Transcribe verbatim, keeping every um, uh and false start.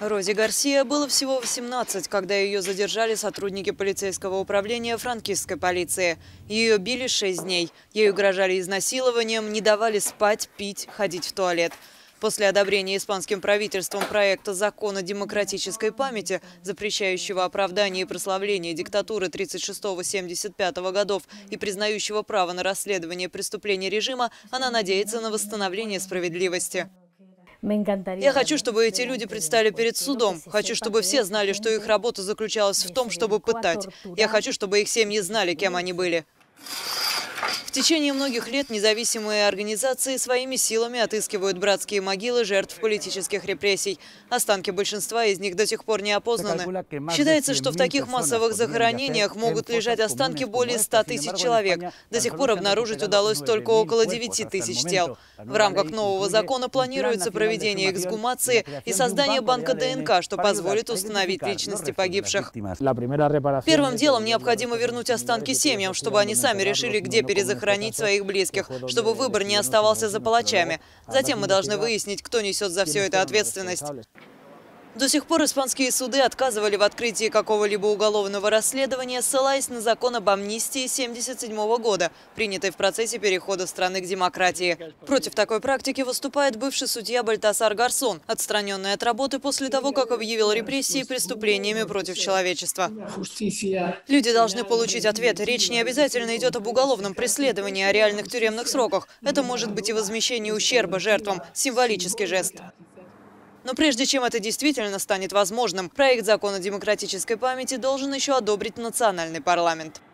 Розе Гарсия было всего восемнадцать, когда ее задержали сотрудники полицейского управления франкистской полиции. Ее били шесть дней. Ей угрожали изнасилованием, не давали спать, пить, ходить в туалет. После одобрения испанским правительством проекта закона демократической памяти, запрещающего оправдание и прославление диктатуры тридцать шестого — семьдесят пятого годов и признающего право на расследование преступлений режима, она надеется на восстановление справедливости. Я хочу, чтобы эти люди предстали перед судом. Хочу, чтобы все знали, что их работа заключалась в том, чтобы пытать. Я хочу, чтобы их семьи знали, кем они были. В течение многих лет независимые организации своими силами отыскивают братские могилы жертв политических репрессий. Останки большинства из них до сих пор не опознаны. Считается, что в таких массовых захоронениях могут лежать останки более ста тысяч человек. До сих пор обнаружить удалось только около девяти тысяч тел. В рамках нового закона планируется проведение эксгумации и создание банка ДНК, что позволит установить личности погибших. Первым делом необходимо вернуть останки семьям, чтобы они сами решили, где перезахоронить своих близких, чтобы выбор не оставался за палачами. Затем мы должны выяснить, кто несет за все это ответственность. До сих пор испанские суды отказывали в открытии какого-либо уголовного расследования, ссылаясь на закон об амнистии семьдесят седьмого года, принятый в процессе перехода страны к демократии. Против такой практики выступает бывший судья Бальтасар Гарсон, отстраненный от работы после того, как объявил репрессии преступлениями против человечества. Люди должны получить ответ. Речь не обязательно идет об уголовном преследовании, о реальных тюремных сроках. Это может быть и возмещение ущерба жертвам, символический жест. Но прежде чем это действительно станет возможным, проект закона демократической памяти должен еще одобрить национальный парламент.